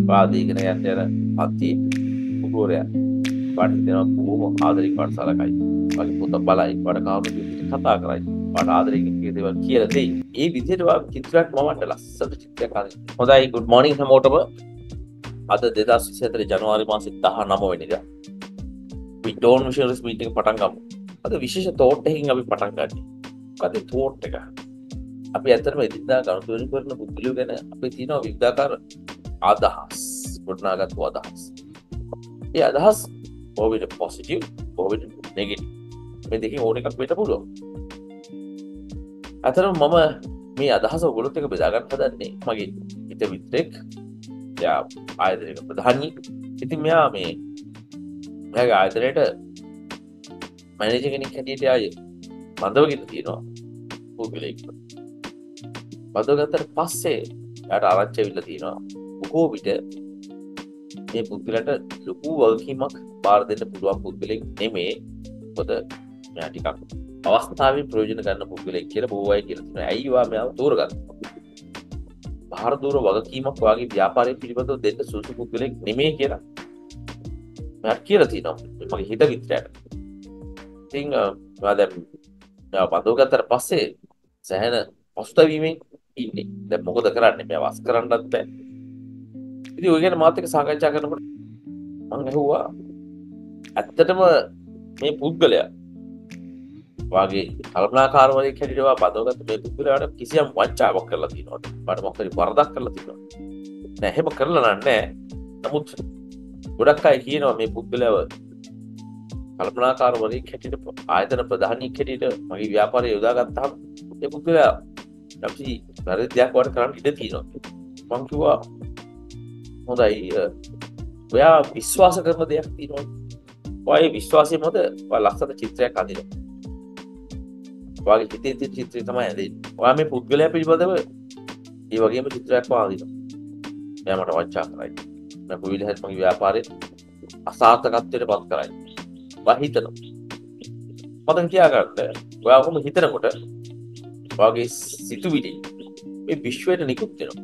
වාදීගෙන යන්න යන පන්ති ගුරුවරයා වාට හිතෙනවා බොහොම ආදරෙන් වාට සලකයි. වගේ පොත බලයි වාට කවුරුත් විදිහට කතා කරයි. වාට ආදරෙන් කිය දේවල් කියලා දෙයි. ඒ විදිහට වා චිත්‍රයක් මවන්න ලස්සන චිත්‍රයක් හදන්න. හොඳයි good morning හැමෝටම. අද 2024 ජනවාරි මාසේ 19 වෙනිදා. we don't visualize meeting පටන් ගමු. අද විශේෂ thought එකකින් අපි පටන් ගන්නෙ. මොකද thought එක? අපි ඇත්තටම එදිනදා ගනුදෙනු කරන පුද්ගලයෝ ගැන අපේ තියෙන විවිධාකාර අදහස්, ගොඩනගාගත් අදහස්. ඒ අදහස් කොහොමද පොසිටිව්, කොහොමද නෙගටිව්. මේ දෙකෙන් ඕන එකක් වෙන්න පුළුවන්. ඇත්තටම මම මේ අදහස ඔයගොල්ලොත් එක්ක බෙදා ගන්න හදන්නේ මගේ හිත විතරක්. යා ආයතනයක ප්‍රධානී. ඉතින් මෙයාගේ ආයතනයේට මැනේජර් කෙනෙක් හැටියට ආයේ බඳවගෙන තියෙනවා පුද්ගලයෙක්. බඳවගත්තට පස්සේ එයාට ආරංචි වෙලා තියෙනවා බොහෝ විට මේ පුද්ගලයාට ලොකු වගකීමක් බාර දෙන්න පුළුවන් පුද්ගලෙක් නෙමෙයි. මොකද මෙයා ටිකක් අවස්ථාවෙන් ප්‍රයෝජන ගන්න පුද්ගලෙක් කියලා බොහෝ අය කියලා තියෙනවා. ඇයි වා මෙයාව තෝරගත්තේ? බාහිර දూరు වගකීමක් වාගේ ව්‍යාපාරය පිළිබඳව දෙන්න සුසු පුද්ගලෙක් නෙමෙයි කියලා මට කියලා තියෙනවා මගේ හිත විතරට. ඉතින් මම දැන් බඳවගත්තට පස්සේ සෑහෙන පසුතැවීමෙන් ඉන්නේ. දැන් මොකද කරන්නේ? මම වස් කරන්නත් බෑ. ඉතින් ඔය ගැන මාත් එක්ක සාකච්ඡා කරනකොට මම ඇහුවා ඇත්තටම මේ පුද්ගලයා වාගේ කල්පනාකාරවරයෙක් හැටියට බඳවගත්ත මේ පුද්ගලයාට කිසියම් වංචාවක් කරලා තියෙනවද? මට මොකද වරදක් කරලා තියෙනවද? නෑ එහෙම කරලා නෑ. නමුත් ගොඩක් අය කියනවා මේ පුද්ගලයාව කල්පනාකාරවරයෙක් හැටියට ආයතන ප්‍රධානියෙක් හැටියට මගේ ව්‍යාපාරය යොදාගත්තාම මේ පුද්ගලයා අපි වැරදි දෙයක් වට කරන්න ඉඩ තියෙනවා. මම කිව්වා හොඳයි ඔයා විශ්වාස කරන දෙයක් තියෙනවා. ඔය විශ්වාසය මත ඔයා ලස්සන චිත්‍රයක් අඳිනවා. ඔයාගේ හිතේ තියෙන චිත්‍රය තමයි ඇඳෙන්නේ. ඔයා මේ පුද්ගලයා පිළිබඳව ඒ වගේම චිත්‍රයක් අඳිනවා. එයා මට වංචා කරයි. මම කොවිල හැද මගේ ව්‍යාපාරේ අසාර්ථකත්වයට පත් කරයි. ඔයා හිතනවා. මතක තියාගන්න. ඔයා කොහොම හිතනකොට ඔයාගේ සිතුවිලි මේ විශ්වයට නිකුත් වෙනවා.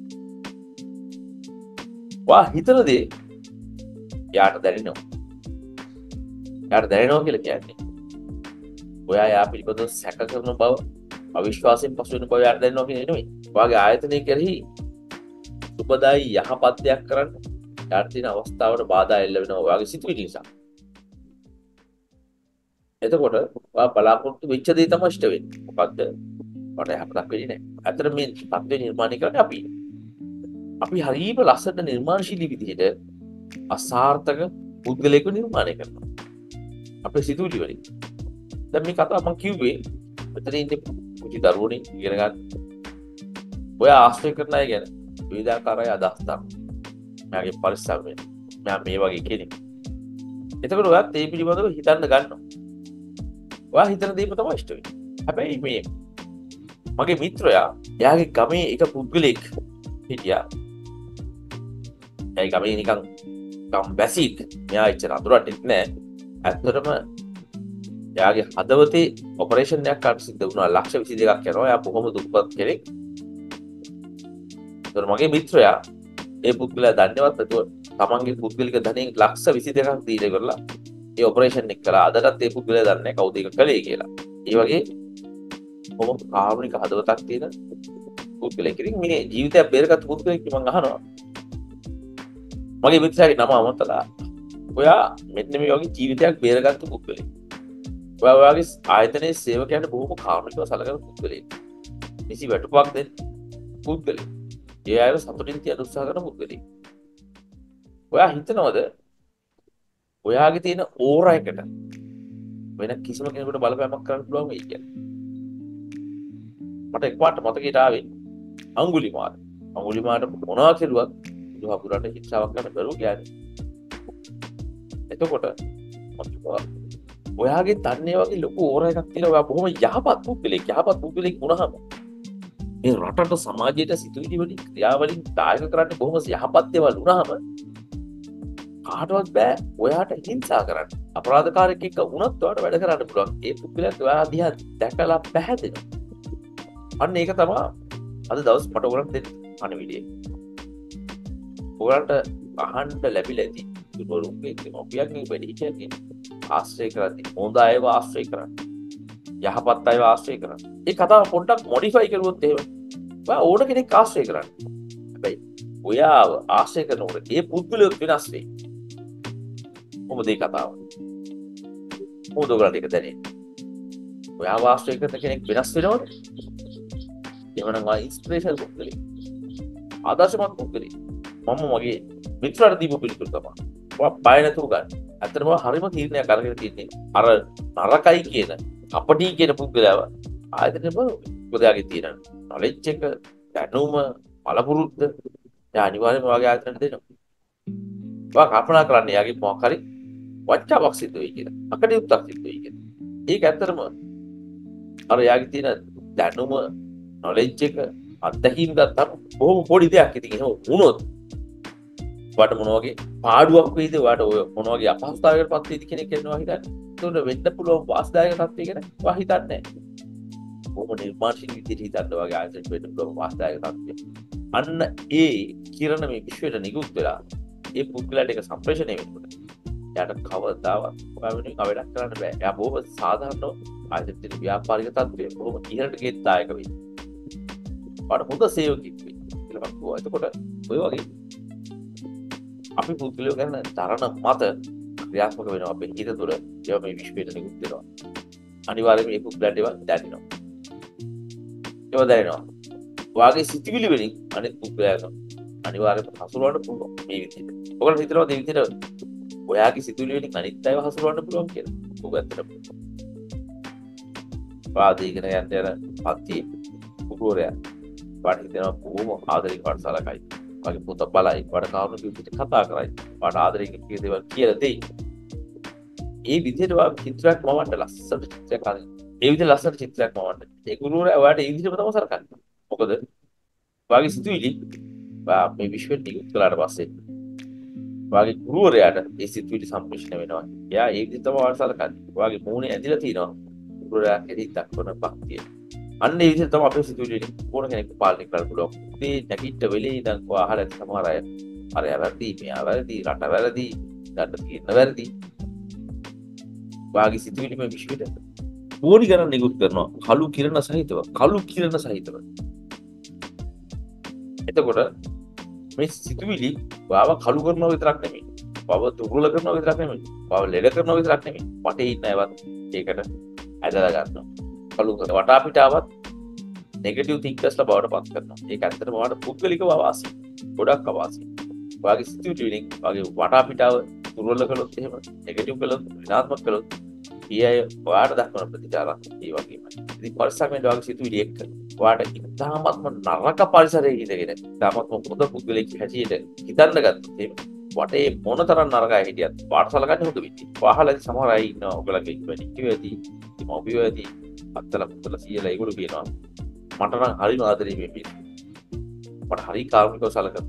ඔයා හිතන දේ යාට දැනෙනවා. යාට දැනෙනවා කියලා කියන්නේ ඔයා යා පිළිබඳව සැක කරන බව, අවිශ්වාසයෙන් පසු වෙන බව යාට දැනෙනවා කියන්නේ නෙමෙයි. ඔයාගේ ආයතනය කෙරෙහි සුබදායි යහපත් දෙයක් කරන්න යාට තියෙන අවස්ථාවට බාධා එල්ල වෙනවා ඔයාගේ සිතුවිලි නිසා. එතකොට ඔයා බලාපොරොත්තු වෙච්ච දේ තමයි ඉෂ්ට වෙන්නේ. මොකද්ද? මට යහපතක් වෙන්නේ නැහැ. අතන මේ තත්ත්වය නිර්මාණය කරන්නේ අපි. අපි හරියම ලස්සන නිර්මාණශීලී විදිහට අසාර්ථක පුද්ගලයෙකු නිර්මාණය කරනවා. අපේ සිතුවිලි වලින්. දැන් මේ කතාව මම කිව්වේ මෙතන ඉන්නේ පුංචි දරුවෝනේ ඉගෙන ගන්න. ඔය ආශ්‍රය කරන අය ගැන විවිධාකාර අය අදහස් ගන්න. මගේ පරිස්සමෙන්. මම මේ වගේ කෙනෙක්. එතකොට ඔයත් මේ පිළිබඳව හිතන්න ගන්නවා. ඔයා හිතන දේම තමයි ඉෂ්ට වෙන්නේ. හැබැයි මේ මගේ මිත්‍රයා එයාගේ ගමේ එක පුද්ගලෙක් හිටියා. ඒ ගමේ නිකන් බැසික් මෙයා ඉච්චර අඳුරට නෑ. ඇත්තටම එයාගේ හදවතේ ඔපරේෂන් එකක් අර සිද්ධ වුණා. ලක්ෂ 22ක් යනවා. එයා බොහොම දුප්පත් කෙනෙක්. ඒතර මගේ මිත්‍රයා ඒ පුද්ගලයා දන්නේවත් නැතුව තමන්ගේ පුද්ගලික ධනෙන් ලක්ෂ 22ක් දීලා ඉවරලා ඒ ඔපරේෂන් එක කළා. අදටත් ඒ පුද්ගලයා දන්නේ කවුද ඒක කළේ කියලා. ඒ වගේ බොහොම කාරුණික හදවතක් තියෙන පුද්ගලයෙක්. ඉතින් මේ ජීවිතය බේරගත් පුද්ගලයෙක් මම අහනවා. මගේ මිත්‍රයාගේ නම අමතලා. ඔයා මෙන්න මේ වගේ ජීවිතයක් බේරගත්ත පුද්ගලයෙක්. ඔයා ඔයාගේ ආයතනයේ සේවකයන්ට බොහොම කාරුණිකව සලකන පුද්ගලයෙක්. කිසි වැටුපක් දෙන්න පුද්ගලයෙක්. ඒ අයව සතුටින් තියන්න උත්සාහ කරන පුද්ගලයෙක්. ඔයා හිතනවද ඔයාගේ තියෙන ඕරා එකට වෙන කිසිම කෙනෙකුට බලපෑමක් කරන්න පුළුවන් වෙයි කියලා? මට එකපාරට මතකයට ආවේ අඟුලිමාල. අඟුලිමාලට මොනවා කෙරුවත් බුදුහාමුදුරන්ට ශික්ෂාවක් ගන්න බැරුව ගියානේ. එතකොට ඔයාගේ තන්නේ වගේ ලොකු ඕරා එකක් තියෙනවා. ඔයා බොහොම යහපත් පුද්ගලෙක්. යහපත් පුද්ගලෙක් වුණාම මේ රටට සමාජයට සිතුවිලි වලින් ක්‍රියාවලින් දායක කරන්නේ බොහොම යහපත් දේවල් වුණාම කාටවත් බෑ ඔයාට හිංසා කරන්න. අපරාධකාරයෙක් එක්ක වුණත් ඔයාට වැඩ කරන්න පුළුවන්. ඒ පුද්ගලයාත් ඔයා දිහා දැකලා පැහැදෙනවා. අන්න ඒක තමයි අද දවස් මට ඔයගලන්ට දෙන්න පණිවිඩය. ඔයාලට අහන්න ලැබිලා ඇති ගුරුවරුන්ගේ දෙමව්පියන්ගේ වැඩි කියන්නේ ආශ්‍රය කරද්දී හොඳ අයව ආශ්‍රය කරන්න. යහපත් අයව ආශ්‍රය කරන්න. ඒ කතාව පොඩ්ඩක් මොඩිෆයි කරුවොත් එහෙම ඔයා ඕන කෙනෙක් ආශ්‍රය කරන්න. හැබැයි ඔයාව ආශ්‍රය කරනකොට ඒ පුද්ගලයෝ වෙනස් වෙයි. මොකද ඒ කතාව. මොකද ඔයාලට ඒක දැනෙන්නේ. ඔයාව ආශ්‍රය කරන කෙනෙක් වෙනස් වෙනවද? එවනම් ආ ඉන්ස්පිරේෂනල් පුද්ගලෙක්. ආදර්ශමත් පුද්ගලෙක්. මම මගේ මිත්‍රාට දීපු පිළිතුර තමයි. ඔයා බය නැතුව ගන්න. ඇත්තටම හරිම තීරණයක් අරගෙන තින්නේ. අර නරකයි කියන අපටි කියන පුද්ගලයාව ආයතනෙම පොදයාගේ තියෙන නොලෙජ් එක දැනුම පළපුරුද්ද එයා අනිවාර්යයෙන්ම ඔයාගේ ආයතනට දෙනවා. ඔයා කල්පනා කරන්න එයාගේ මොකක් හරි වචාවක් සිද්ධ වෙයි කියලා. අකටයුත්තක් සිද්ධ වෙයි කියලා. ඒක ඇත්තටම අර එයාගේ තියෙන දැනුම නොලෙජ් එක අත්දැකීම් ගත්තාම බොහොම පොඩි දෙයක්. ඉතින් එහෙම වුණොත් ඔයාට මොන වගේ පාඩුවක් වෙයිද? ඔයාට ඔය මොන වගේ අපහසුතාවයකට පත් වෙයිද කියන එක කියනවා හිතන්නේ. ඒකට වෙන්න පුළුවන් වාස්දායක තත්ත්වය ගැන ඔයා හිතන්නේ නැහැ. බොහොම නිර්මාණශීලී විදිහට හිතන්න වගේ ආයතනට වෙන්න පුළුවන් වාස්දායක තත්ත්වය. අන්න ඒ කිරණ මේ විශ්වයට නිකුත් වෙලා ඒ පුද්ගලයාට ඒක සම්ප්‍රේෂණය වෙනකොට එයාට කවදාවත් ඔයා වෙනුවෙන් අවඩක් කරන්න බෑ. එයා බොහොම සාධාරණව ආයතනයේ ව්‍යාපාරික තත්ත්වය බොහොම ඉහළට ගෙත් දායක වෙයි. ඔයාට හොඳ සේවකෙක් වෙයි කියලා මම කිව්වා. එතකොට ඔය වගේ අපි පුද්ගලයෝ ගැන තරණ මත ක්‍රියාත්මක වෙනවා අපේ හිත තුළ. ඒවා මේ විශ්වයට නිකුත් වෙනවා. අනිවාර්යයෙන්ම මේ පුද්ගලයාට ඒවා දැනෙනවා. ඒවා දැනෙනවා. ඔයාගේ සිතිවිලි වලින් අනිත් පුද්ගලයාට අනිවාර්යයෙන්ම හසුරවන්න පුළුවන් මේ විදිහට. ඔයගොල්ලෝ හිතනවා මේ විදිහට ඔයාගේ සිතුවිලි වලින් අනිත් අයව හසුරවන්න පුළුවන් කියලා. ඔබ ඇත්තටම වාදීගෙන යන පත්ති පුරෝරයා වාට හිතෙනවා කොහොම ආදරෙන් වට සලකයි. වගේ පුත බලයි වට කාරණු විදිහට කතා කරයි. වාට ආදරෙන් කිය දේවල් කියලා දෙයි. ඒ විදිහට වා චිත්‍රයක් මවන්න ලස්සන චිත්‍රයක් අරගෙන ඒ විදිහට ලස්සන චිත්‍රයක් මවන්න. ඒ ගුරුවරයා ඔයාට ඒ විදිහටම තමයි සලකන්නේ. මොකද වාගේ සිතුවිලි මේ විශ්වෙට නිකුත් කළාට පස්සේ වාගේ ගුරුවරයාට ඒ සිතුවිලි සම්ප්‍රේෂණය වෙනවා. එයා ඒ විදිහට තමයි වාට සලකන්නේ. වාගේ මූණේ ඇඳිලා තියෙනවා ගුරුවරයා කෙරෙහි දක්වන භක්තිය. අන්න ඒ විදිහට තමයි අපේ සිතුවිලි ඕන කෙනෙක් පාලනය කරන්න පුළුවන්. මේ නැගිට වෙලේ ඉඳන් අහලා ඇති සමහර අය අර වැරදි, මෙයා වැරදි, රට වැරදි, ගන්න තියෙන වැරදි. වාගේ සිතුවිලි මේ විශ්වෙට ඕනි ගණන් නිකුත් කරනවා. කළු කිරණ සහිතව. එතකොට මේ සිතුවිලි වාව කළු කරනවා විතරක් නෙමෙයි. වාව දුර්වල කරනවා විතරක් නෙමෙයි. වාව ලෙඩ කරනවා විතරක් නෙමෙයි. වටේ ඉන්න අයවත් ඒකට ඇදලා ගන්නවා. කළු කරන වටා පිටාවත් නෙගටිව් තින්කර්ස්ලා බවට පත් කරනවා. ඒක ඇත්තටම වාට පුද්ගලිකව අවාසි. ගොඩක් අවාසි. වාගේ සිතුවිලි වලින් වාගේ වටා පිටාව දුර්වල කළොත් එහෙම නෙගටිව් කළොත් ඍණාත්මක කළොත් ඊය වාට දක්වන ප්‍රතිචාරයක් ඒ වගේමයි. ඉතින් පරිස්සමෙන් වාගේ සිතුවිලි එක්ක වාට ඉතාමත්ම නරක පරිසරයේ ඉඳගෙන ඉතාමත්ම හොඳ පුද්ගලෙක් හැටියට හිතන්න ගත්තොත් එහෙම වටේ මොනතරම් නරකයි හිටියත් වාට සලකන්නේ හොඳ විදිහට. වහලා සමහර අය ඉන්නවා ඔයගලගේ වැඩිහිටියෝදී මොබියෝදී අත්තල පුතල සීයලා ඒගොල්ලෝ කියනවා මට නම් හරිම ආදරේ මේ පිට. මට හරි කාරුණිකව සලකනවා.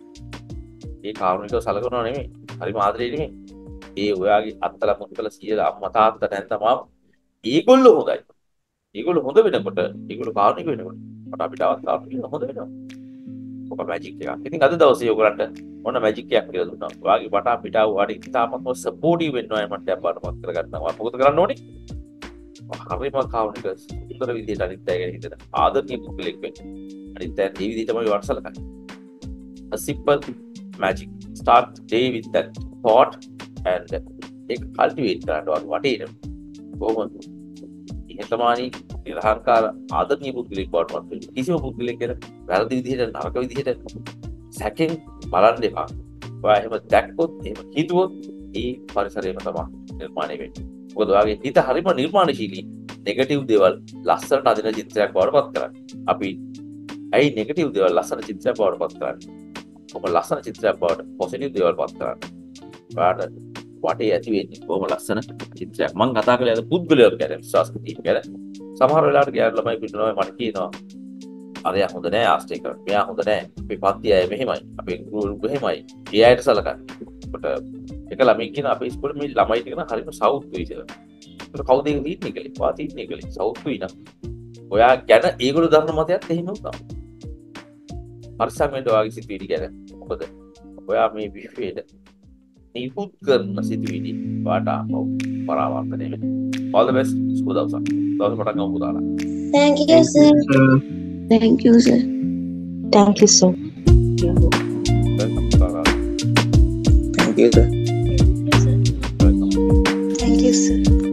ඒ කාරුණිකව සලකනවා නෙමෙයි. හරිම ආදරේ නෙමෙයි. ඒ ඔයාගේ අත්තල පුතල සීයලා අම්මා තාත්තා නැත්නම් ඒගොල්ලෝ හොඳයි. ඒගොල්ලෝ හොඳ වෙනකොට ඒගොල්ලෝ කාරුණික වෙනකොට මට අපිට අවස්ථාවක් හොඳ වෙනවා. ඔක මැජික් එකක්. ඉතින් අද දවසේ ඔයගලන්ට මොන මැජික් එකක් කියලා දුන්නා. ඔයාගේ වටා පිටාව වාඩි ඉතාමත්ම සපෝටිව් වෙනවා මට අපරමත් කරගන්නවා. මොකද කරන්න ඕනේ? හරිම කාරුණික සුන්දර විදිහට අනිත් අය ගැන හිතන ආදරණීය පුද්ගලෙක් වෙන්න. අනිත් අය ඒ විදිහටම වර්ෂ සලකන්න. A simple magic. Start the day with that thought and ඒක කල්ටිවේට් කරන්න වටේට. කොහොමද? ඉහතමානී නිර්හංකාර ආදරණීය පුද්ගලෙක් බවට පත් වෙන්න. කිසිම පුද්ගලෙක් ගැන වැරදි විදිහට නරක විදිහට සැකෙන් බලන්න එපා. ඔයා එහෙම දැක්කොත් එහෙම හිතුවොත් ඒ පරිසරයම තමයි නිර්මාණය වෙන්නේ. මොකද ඔයාගේ හිත හරිම නිර්මාණශීලී. නෙගටිව් දේවල් ලස්සනට අදින චිත්‍රයක් බවට පත් කරන්නේ. අපි ඇයි නෙගටිව් දේවල් ලස්සන චිත්‍රයක් බවට පත් කරන්නේ? ඔබ ලස්සන චිත්‍රයක් බවට පොසිටිව් දේවල් පත් කරන්නේ. ඔයාට වටේ ඇති වෙන්නේ කොහොම ලස්සන චිත්‍රයක්. මම කතා කරලා අද පුද්ගලයෙක් ගැන විශ්වාස කරලා සමහර වෙලාවට ගියාට ළමයි පිටනවා මට කියනවා අරයා හොඳ නෑ ආස්ටේ කරන්න. මෙයා හොඳ නෑ. අපේ පන්ති අය මෙහෙමයි. අපේ ගුරු මෙහෙමයි. ඒ අයට සලකන්න. කොට එක ළමයි කියන අපේ ඉස්කෝලේ මේ ළමයි ටික නම් හරිම සෞත්තුයි කියලා. ඒක කවුද ඒක දීන්නේ කියලා. වා දීන්නේ කියලා. සෞත්තුයි නම්. ඔයා ගැන ඒගොල්ලෝ දන්න මතයත් එහෙම උනා. පරිස්සමෙන් ඔයාගේ සිතුවිලි ගැන. මොකද ඔයා මේ විශ්වයට නිකුත් කරන සිතුවිලි වාට පරාවර්තනය වෙනවා. All the best. සුබ දවසක්. දවස පටන් ගමු පුතාලා. Thank you, sir. Thank you, sir. Thank you, sir. Welcome, පුතාලා. Thank you, sir. Welcome. Thank you, sir.